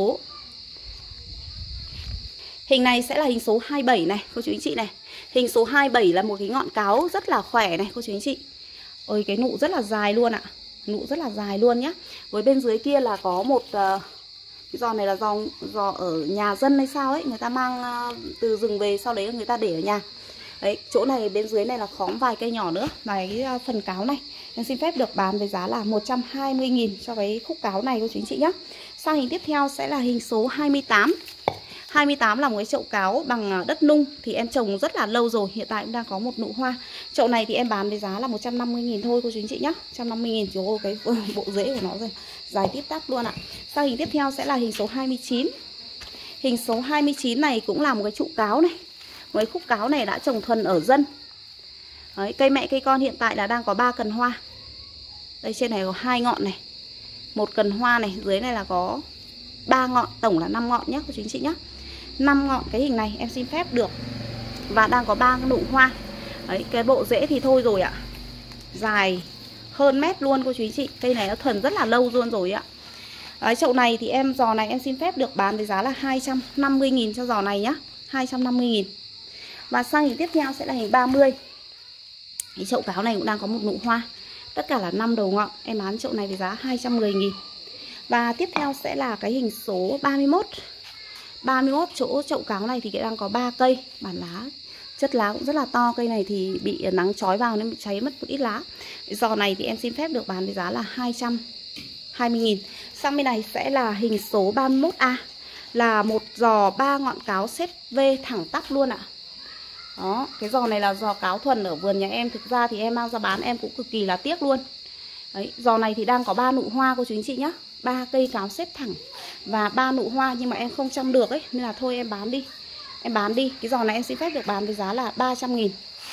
S1: hình này sẽ là hình số 27 này cô chú anh chị này. Hình số 27 là một cái ngọn cáo rất là khỏe này cô chú anh chị. Ôi cái nụ rất là dài luôn ạ. Nụ rất là dài luôn nhá. Với bên dưới kia là có một cái giò này là giò ở nhà dân hay sao ấy, người ta mang từ rừng về, sau đấy người ta để ở nhà. Đấy, chỗ này bên dưới này là khóm vài cây nhỏ nữa. Và cái phần cáo này em xin phép được bán với giá là 120.000 cho cái khúc cáo này cô chú anh chị nhé. Sang hình tiếp theo sẽ là hình số 28. 28 là một cái chậu cáo bằng đất nung. Thì em trồng rất là lâu rồi. Hiện tại cũng đang có một nụ hoa. Chậu này thì em bán với giá là 150.000 thôi cô chú anh chị nhé. 150.000. Trời ơi cái bộ rễ của nó rồi, dài tiếp tắp luôn ạ. Sang hình tiếp theo sẽ là hình số 29. Hình số 29 này cũng là một cái trụ cáo này. Một cái khúc cáo này đã trồng thuần ở dân. Đấy, cây mẹ cây con hiện tại là đang có 3 cần hoa. Đây trên này có 2 ngọn này, 1 cần hoa này, dưới này là có 3 ngọn, tổng là 5 ngọn nhé cô chú anh chị nhé. 5 ngọn cái hình này em xin phép được. Và đang có 3 nụ hoa. Đấy, cái bộ rễ thì thôi rồi ạ. Dài hơn mét luôn cô chú anh chị. Cây này nó thuần rất là lâu luôn rồi ạ. Đấy, chậu này thì giò này em xin phép được bán với giá là 250.000 cho giò này nhá. 250.000. Và sang hình tiếp theo sẽ là hình 30. Cái chậu cáo này cũng đang có một nụ hoa. Tất cả là 5 đầu ngọn. Em bán chậu này với giá 210.000. Và tiếp theo sẽ là cái hình số 31. 31 chỗ chậu cáo này thì đang có 3 cây. Bản lá, chất lá cũng rất là to. Cây này thì bị nắng chói vào nên bị cháy mất một ít lá. Giò này thì em xin phép được bán với giá là 220.000. Sang bên này sẽ là hình số 31A. Là một giò 3 ngọn cáo xếp V thẳng tắp luôn ạ. Đó, cái giò này là giò cáo thuần ở vườn nhà em. Thực ra thì em mang ra bán em cũng cực kỳ là tiếc luôn. Đấy, giò này thì đang có 3 nụ hoa cô chú anh chị nhá. 3 cây cáo xếp thẳng và 3 nụ hoa, nhưng mà em không chăm được ấy nên là thôi em bán đi. em bán đi. Cái giò này em xin phép được bán với giá là 300.000.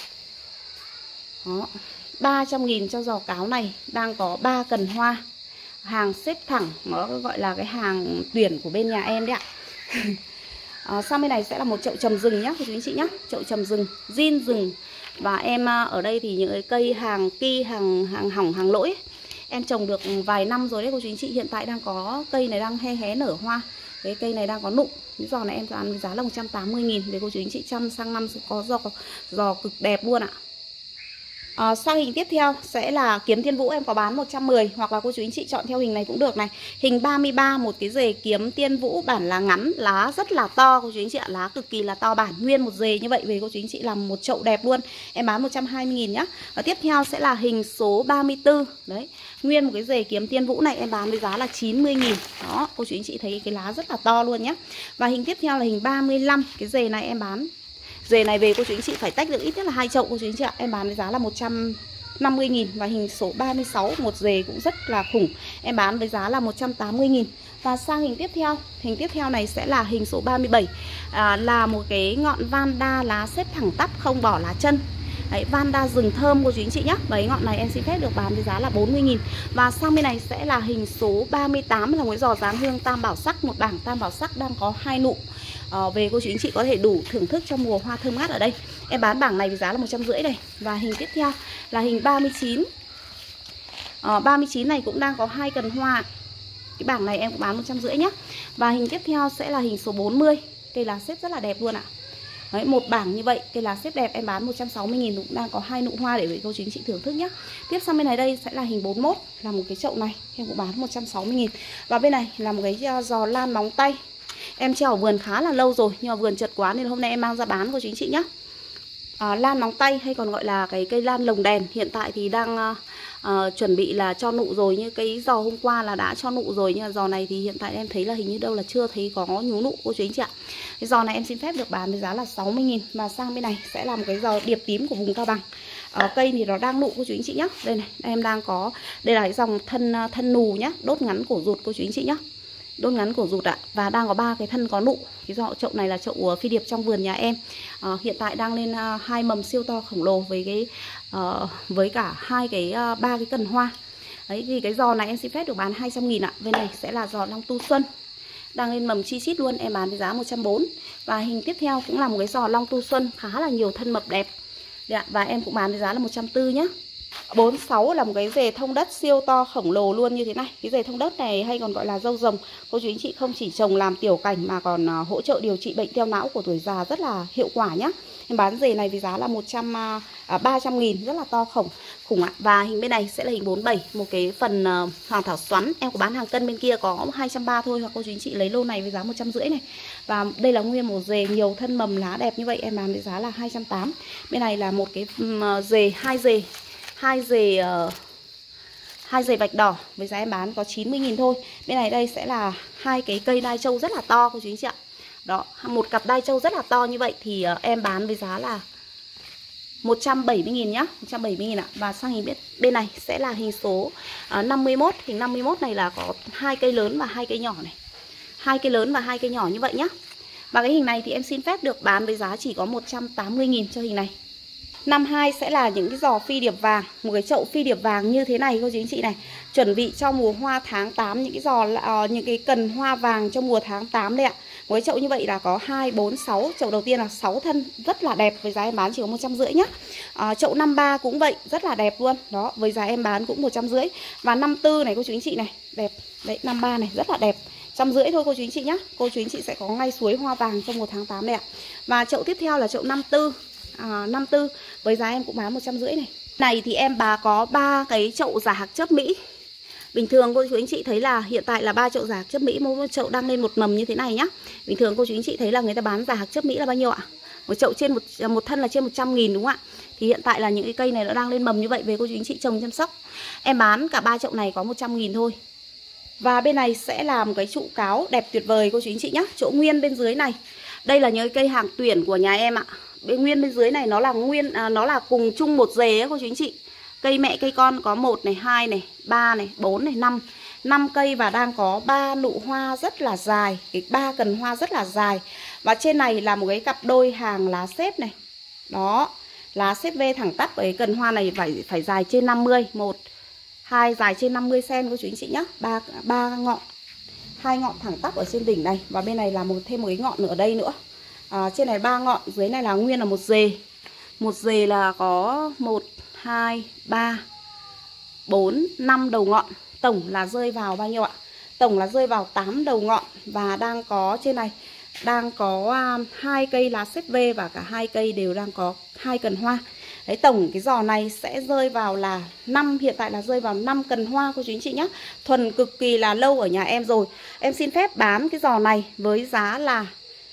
S1: Đó, 300.000 cho giò cáo này. Đang có 3 cần hoa. Hàng xếp thẳng, nó gọi là cái hàng tuyển của bên nhà em đấy ạ. Sang bên này sẽ là một chậu trầm rừng nhá, cô chú anh chị nhá. Chậu trầm rừng, zin rừng. Và em ở đây thì những cái cây hàng ki, hàng hỏng, hàng lỗi ấy, em trồng được vài năm rồi đấy cô chú anh chị. Hiện tại đang có cây này đang hé nở hoa. Cái cây này đang có nụ. Cái giò này em bán với giá là 180.000 để cô chú anh chị chăm sang năm sẽ có giò cực đẹp luôn ạ. Sang hình tiếp theo sẽ là kiếm Tiên Vũ, em có bán 110, hoặc là cô chú anh chị chọn theo hình này cũng được này. Hình 33, một cái rễ kiếm Tiên Vũ bản lá ngắn, lá rất là to cô chú anh chị ạ, lá cực kỳ là to bản, nguyên một rễ như vậy về cô chú anh chị làm một chậu đẹp luôn. Em bán 120.000 nhá. Và tiếp theo sẽ là hình số 34. Đấy, nguyên một cái rễ kiếm Tiên Vũ này em bán với giá là 90.000. Đó, cô chú anh chị thấy cái lá rất là to luôn nhá. Và hình tiếp theo là hình 35, cái rễ này em bán. Rễ này về cô chú anh chị phải tách được ít nhất là 2 chậu cô chú anh chị ạ. Em bán với giá là 150.000. Và hình số 36, một rễ cũng rất là khủng, em bán với giá là 180.000. Và sang hình tiếp theo này sẽ là hình số 37, là một cái ngọn vanda lá xếp thẳng tắp không bỏ lá chân. Đấy, vanda rừng thơm cô chú anh chị nhé. Và cái ngọn này em xin phép được bán với giá là 40.000. Và sang bên này sẽ là hình số 38, là một cái giò dáng hương tam bảo sắc, một bảng tam bảo sắc đang có 2 nụ. Về cô chú anh chị có thể đủ thưởng thức trong mùa hoa thơm ngát ở đây. Em bán bảng này với giá là 150 này. Và hình tiếp theo là hình 39. 39 này cũng đang có 2 cần hoa. Cái bảng này em cũng bán 150 nhé. Và hình tiếp theo sẽ là hình số 40. Cây lá xếp rất là đẹp luôn ạ. Đấy, một bảng như vậy, cây lá xếp đẹp em bán 160.000, cũng đang có 2 nụ hoa để cô chú anh chị thưởng thức nhé. Tiếp sang bên này đây sẽ là hình 41, là một cái chậu này em cũng bán 160.000. Và bên này là một cái giò lan móng tay. Em treo ở vườn khá là lâu rồi nhưng mà vườn chật quá nên hôm nay em mang ra bán cô chú anh chị nhé. Lan móng tay hay còn gọi là cái cây lan lồng đèn, hiện tại thì đang chuẩn bị là cho nụ rồi. Như cái giò hôm qua là đã cho nụ rồi, nhưng mà giò này thì hiện tại em thấy là hình như đâu là chưa thấy có nhú nụ cô chú anh chị ạ. Cái giò này em xin phép được bán với giá là 60.000. Và sang bên này sẽ là một cái giò điệp tím của vùng Cao Bằng. Cây thì nó đang nụ cô chú anh chị nhé. Đây này, em đang có, đây là cái dòng thân nù nhá, đốt ngắn cổ ruột cô chú anh chị nhé. Đốt ngắn cổ ruột ạ. Và đang có 3 cái thân có nụ. Cái chậu này là chậu phi điệp trong vườn nhà em. Hiện tại đang lên 2 mầm siêu to khổng lồ với cả 3 cái cần hoa. Đấy thì cái giò này em xin phép được bán 200.000 ạ. Bên này sẽ là giò Long Tu Xuân, đang lên mầm chi chít luôn, em bán với giá 140. Và hình tiếp theo cũng là một cái giò Long Tu Xuân khá là nhiều thân mập đẹp. Đấy ạ, và em cũng bán với giá là 140 nhá. 46 là một cái rễ thông đất siêu to khổng lồ luôn như thế này. Cái rễ thông đất này hay còn gọi là dâu rồng. Cô chú anh chị không chỉ trồng làm tiểu cảnh mà còn hỗ trợ điều trị bệnh teo não của tuổi già rất là hiệu quả nhá. Em bán rễ này với giá là 300.000, rất là to khủng ạ. Và hình bên này sẽ là hình 47, một cái phần hoàng thảo xoắn. Em có bán hàng cân bên kia có 230 thôi, hoặc cô chú anh chị lấy lô này với giá 150 này. Và đây là nguyên một rễ nhiều thân mầm lá đẹp như vậy, em bán với giá là 280. Bên này là một cái rễ, hai rễ vạch đỏ với giá em bán có 90.000 thôi. Bên này đây sẽ là 2 cái cây đai trâu rất là to cô chú anh chị ạ. Đó, một cặp đai trâu rất là to như vậy thì em bán với giá là 170.000 nhá, 170.000 ạ. Và sang hình bên này sẽ là hình số 51. Hình 51 này là có 2 cây lớn và 2 cây nhỏ này. 2 cây lớn và 2 cây nhỏ như vậy nhá. Và cái hình này thì em xin phép được bán với giá chỉ có 180.000 cho hình này. 52 sẽ là những cái giò phi điệp vàng, một cái chậu phi điệp vàng như thế này cô chú anh chị này. Chuẩn bị cho mùa hoa tháng 8, những cái giò những cái cần hoa vàng trong mùa tháng 8 đây ạ. Một cái chậu như vậy là có 2, 4, 6. Chậu đầu tiên là 6 thân, rất là đẹp, với giá em bán chỉ có 150 nhá. Chậu 53 cũng vậy, rất là đẹp luôn. Đó, với giá em bán cũng 150. Và 54 này cô chú anh chị này, đẹp. Đấy, 53 này rất là đẹp. 150 thôi cô chú anh chị nhá. Cô chú anh chị sẽ có ngay suối hoa vàng trong mùa tháng 8 đây ạ. Và chậu tiếp theo là chậu 54. 54 với giá em cũng bán 150 này. Này thì em có 3 cái chậu giả hạc chớp Mỹ. Bình thường cô chú anh chị thấy là hiện tại là 3 chậu giả hạc chớp Mỹ, mỗi chậu đang lên một mầm như thế này nhá. Bình thường cô chú anh chị thấy là người ta bán giả hạc chớp Mỹ là bao nhiêu ạ? Một chậu trên một thân là trên 100.000 đúng không ạ? Thì hiện tại là những cái cây này nó đang lên mầm như vậy, về cô chú anh chị trồng chăm sóc. Em bán cả 3 chậu này có 100.000 thôi. Và bên này sẽ là một cái trụ cáo đẹp tuyệt vời cô chú anh chị nhá. Chỗ nguyên bên dưới này, đây là những cái cây hàng tuyển của nhà em ạ. Nguyên bên dưới này nó là cùng chung một rễ ấy, cô chú anh chị. Cây mẹ cây con có 1 này, 2 này, 3 này, 4 này, 5. 5 cây và đang có 3 nụ hoa rất là dài, cái 3 cần hoa rất là dài. Và trên này là một cái cặp đôi hàng lá xếp này. Đó, lá xếp V thẳng tắp, với cần hoa này phải dài trên 50, 1 2 dài trên 50 cm cô chú anh chị nhé. 3 ngọn, 2 ngọn thẳng tắp ở trên đỉnh này, và bên này là thêm một cái ngọn nữa ở đây nữa. Trên này 3 ngọn, dưới này là nguyên là một rề. Một rề là có 1 2 3 4 5 đầu ngọn. Tổng là rơi vào bao nhiêu ạ? Tổng là rơi vào 8 đầu ngọn. Và đang có trên này đang có 2 cây lá xếp V, và cả 2 cây đều đang có 2 cần hoa. Đấy, tổng cái giò này sẽ rơi vào là 5, hiện tại là rơi vào 5 cần hoa cô chú anh chị nhé. Thuần cực kỳ là lâu ở nhà em rồi. Em xin phép bán cái giò này với giá là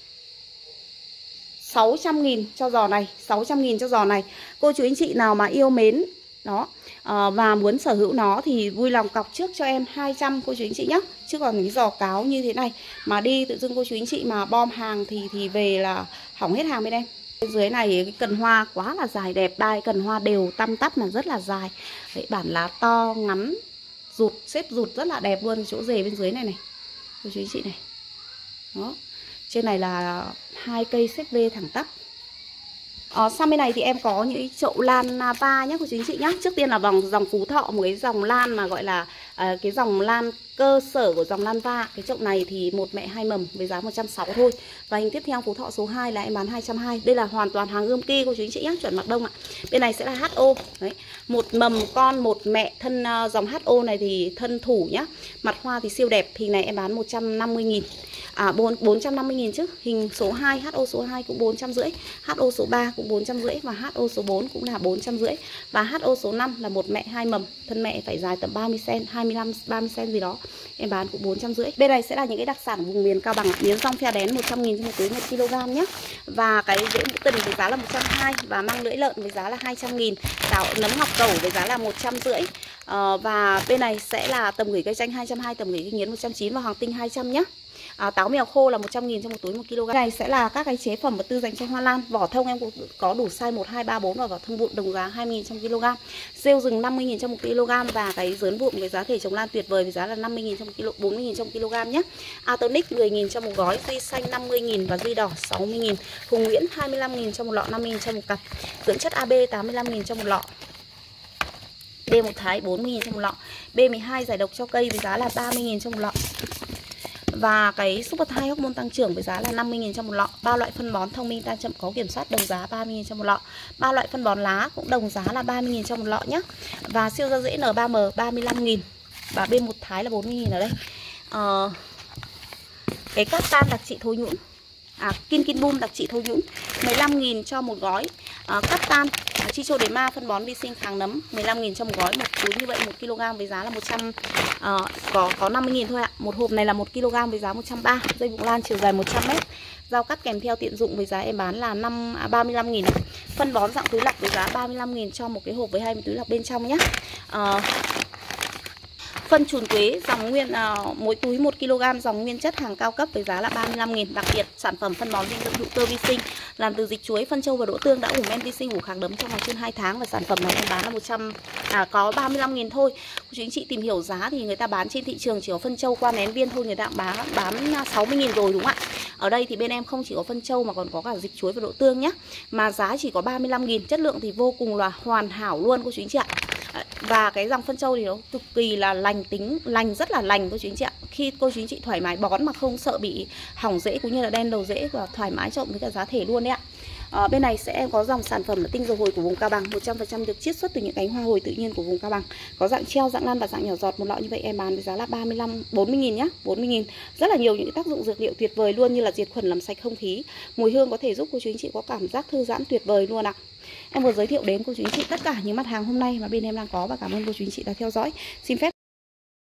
S1: 600.000 cho giò này, 600.000 cho giò này. Cô chú anh chị nào mà yêu mến đó và muốn sở hữu nó thì vui lòng cọc trước cho em 200 cô chú anh chị nhé. Chứ còn cái giò cáo như thế này mà đi tự dưng cô chú anh chị mà bom hàng thì về là hỏng hết hàng bên em. Bên dưới này cái cần hoa quá là dài đẹp, đai cần hoa đều tăm tắp mà rất là dài. Đấy, bản lá to ngắn rụt, xếp rụt rất là đẹp luôn. Chỗ rề bên dưới này này cô chú anh chị này. Đó, trên này là 2 cây xếp V thẳng tắp. Sang bên này thì em có những chậu lan va nhé cô chú anh chị nhé. Trước tiên là dòng Phú Thọ, một cái dòng lan mà gọi là cái dòng lan cơ sở của dòng lan va. Cái chậu này thì 1 mẹ 2 mầm với giá 160 thôi. Và hình tiếp theo Phú Thọ số 2 là em bán 220. Đây là hoàn toàn hàng ươm ki cô chú anh chị nhé, chuẩn mặc đông ạ. Bên này sẽ là HO. Đấy, 1 mầm con 1 mẹ, thân dòng HO này thì thân thủ nhá. Mặt hoa thì siêu đẹp. Thì này em bán 150.000. 450.000 chứ. Hình số 2, HO số 2 cũng 450, HO số 3 cũng 450 và HO số 4 cũng là 450. Và HO số 5 là 1 mẹ 2 mầm, thân mẹ phải dài tầm 30 cm, 25 30 cm gì đó. Em bán cũng 450. Bên này sẽ là những cái đặc sản vùng miền Cao Bằng, miến rong phe đén 100.000 cho một túi 1 kg nhé. Và cái rễ mũ tần với giá là 120, và măng lưỡi lợn với giá là 200.000, táo nấm ngọc cẩu với giá là 150. Và bên này sẽ là tầm gửi cây chanh 220, tầm gửi cây nghiến 190 và hoàng tinh 200 nhé. Táo mèo khô là 100.000 cho một túi 1 kg. Này sẽ là các cái chế phẩm vật tư dành cho hoa lan. Vỏ thông em cũng có đủ size 1, 2, 3, 4 và vỏ thông vụn đồng giá 20.000 trong kg. Rêu rừng 50.000 trong 1 kg và cái dớn vụn với giá thể chống lan tuyệt vời với giá là 50.000 trong 1 kg, 40.000 trong kg nhé. Atonic 10.000 trong một gói, duy xanh 50.000 và duy đỏ 60.000. Hùng Nguyễn 25.000 trong một lọ, 50.000 trong một cặp. Dưỡng chất AB 85.000 trong một lọ. B1 Thái 40.000 trong một lọ. B12 giải độc cho cây với giá là 30.000 trong một lọ. Và cái Super Thai hormone tăng trưởng với giá là 50.000 trong một lọ. 3 loại phân bón thông minh tan chậm có kiểm soát đồng giá 30.000 trong một lọ. 3 loại phân bón lá cũng đồng giá là 30.000 trong một lọ nhé. Và siêu da dễ N3M 35.000. Và B1 Thái là 40.000 ở đây. Cái cát tan đặc trị thối nhũn, Kin Boom đặc trị thối nhũn 15.000 cho một gói. Cát tan Chichodema phân bón vi sinh kháng nấm 15.000 trong một gói, một túi như vậy 1 kg với giá là 100, có 50.000 thôi ạ. Một hộp này là 1 kg với giá 130. Dây buộc lan chiều dài 100m. Dao cắt kèm theo tiện dụng với giá em bán là 35.000. Phân bón dạng túi lọc với giá 35.000 cho một cái hộp với 20 túi lọc bên trong nhé. Phân trùn quế dòng nguyên, mỗi túi 1 kg dòng nguyên chất hàng cao cấp với giá là 35.000. Đặc biệt sản phẩm phân bón dinh dưỡng hữu cơ vi sinh làm từ dịch chuối, phân trâu và đỗ tương đã ủ men vi sinh ủ kháng nấm trong vòng trên 2 tháng. Và sản phẩm này em bán là có 35.000 thôi. Chú anh chị tìm hiểu giá thì người ta bán trên thị trường chỉ có phân trâu qua nén viên thôi, người ta bán 60.000 rồi đúng không ạ? Ở đây thì bên em không chỉ có phân trâu mà còn có cả dịch chuối và đỗ tương nhé. Mà giá chỉ có 35.000, chất lượng thì vô cùng là hoàn hảo luôn cô chú anh chị ạ. Và cái dòng phân trâu thì nó cực kỳ là lành tính, rất là lành cô chú anh chị ạ. Khi cô chú anh chị thoải mái bón mà không sợ bị hỏng rễ cũng như là đen đầu rễ, và thoải mái trộn với cả giá thể luôn đấy ạ. Bên này sẽ có dòng sản phẩm là tinh dầu hồi của vùng Cao Bằng, 100% được chiết xuất từ những cánh hoa hồi tự nhiên của vùng Cao Bằng. Có dạng treo, dạng lan và dạng nhỏ giọt. Một lọ như vậy em bán với giá là 40.000 nhá, 40.000. Rất là nhiều những tác dụng dược liệu tuyệt vời luôn, như là diệt khuẩn làm sạch không khí. Mùi hương có thể giúp cô chú anh chị có cảm giác thư giãn tuyệt vời luôn ạ. Em vừa giới thiệu đến cô chú anh chị tất cả những mặt hàng hôm nay mà bên em đang có, và cảm ơn cô chú anh chị đã theo dõi. Xin phép